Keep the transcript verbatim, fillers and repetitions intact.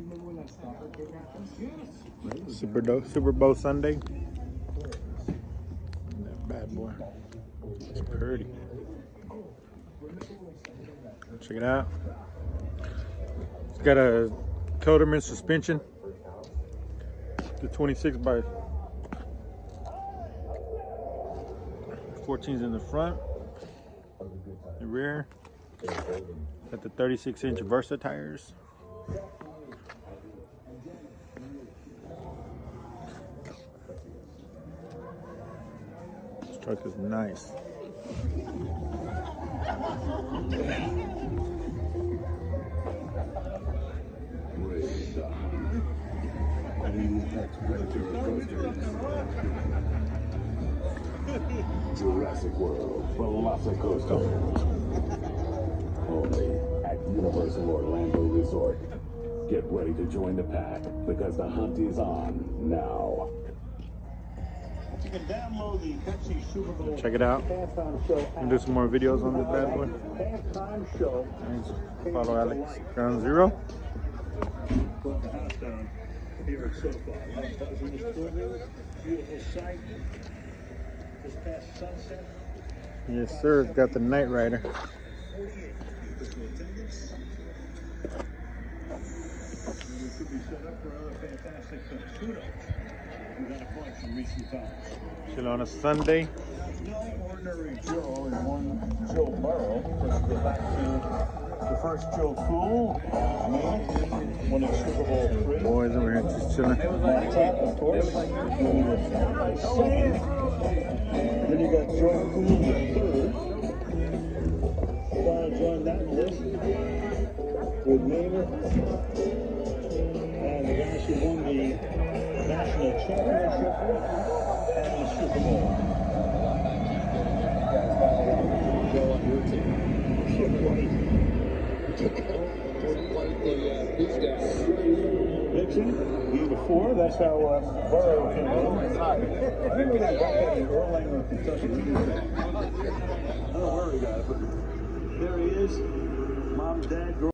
Super, Do Super Bowl Sunday. That bad boy. It's pretty. Check it out. It's got a Coderman suspension. The twenty-six by fourteens in the front, the rear. Got the thirty-six inch Versa tires. This truck is nice. Jurassic World Velocicoaster. Only at Universal Orlando Resort. Get ready to join the pack because the hunt is on now. You can download the Pepsi Super Bowl. Check it out. And do some more videos on this bad boy. Halftime show. Thanks. Follow Alex Ground Zero. Put the house down here at SoFi. Beautiful sight. Just past sunset. Yes, sir. It's got the Night Rider. We could be set up for another fantastic kudos. We got a bunch from recent times. Chill on a Sunday. No ordinary Joe and one Joe Burrow. Let's go back to the first Joe Cool. Winning Super Bowl three. Boys over here just chilling. On top, of course. Then you got Joe Cool the third. Want to join that list with Neighbor and the guys who won the national championship and the Super Bowl. Joe on your team. Dixon, game to four. That's how uh, Burrow came home. I didn't know that guy had an Erlanger, Kentucky. I don't know where he got it, but there he is. Mom, Dad, girl.